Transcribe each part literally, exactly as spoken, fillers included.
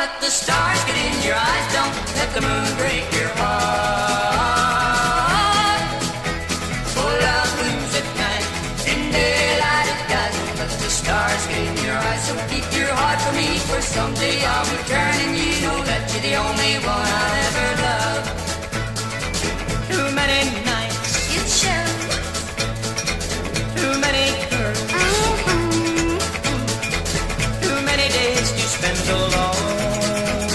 let the stars get in your eyes. Don't let the moon break your heart. Oh, love blooms at night, in daylight it dies. Don't let the stars get in your eyes. So keep your heart for me, for someday I'll return, and you know that you're the only one I'll ever love. Too many nights it shows, too many girls, mm-hmm. Too many days to spend alone.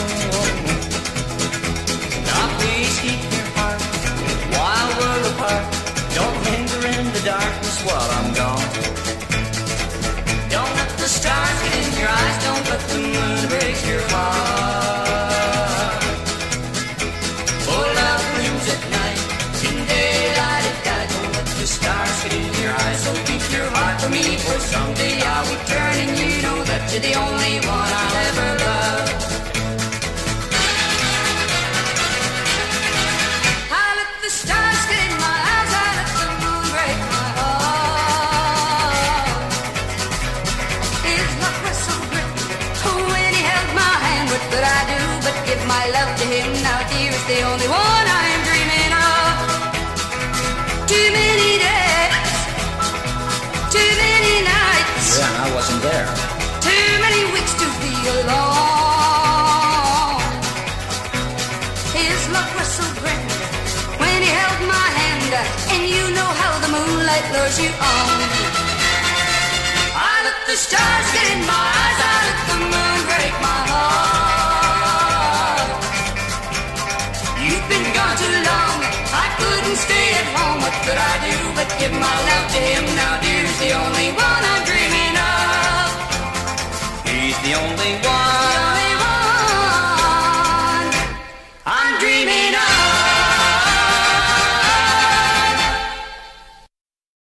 Now please keep your heart while we're apart. Don't linger in the darkness while I'm gone. Don't let the stars get in your eyes. Don't let the moon break your heart. Oh, love blooms at night, in daylight it dies. Don't let the stars get in your eyes. So keep your heart for me, for someday I'll return, and you know that you're the only one I'll ever love. I let the stars get in my eyes. I let the moon break my heart. His love was so great, oh, when he held my hand, what could I do but give my love to him? Now dear is the only one I am dreaming of. Too many days, too many nights, Yeah, I wasn't there. too many weeks to be alone. His love was so great when he held my hand, and you know how the moonlight lures you on. I let the stars get in my eyes. I let the moon break my heart. You've been gone too long, I couldn't stay at home. What could I do but give my love to him? Now dear's the only one I'm dreaming of. He's the only one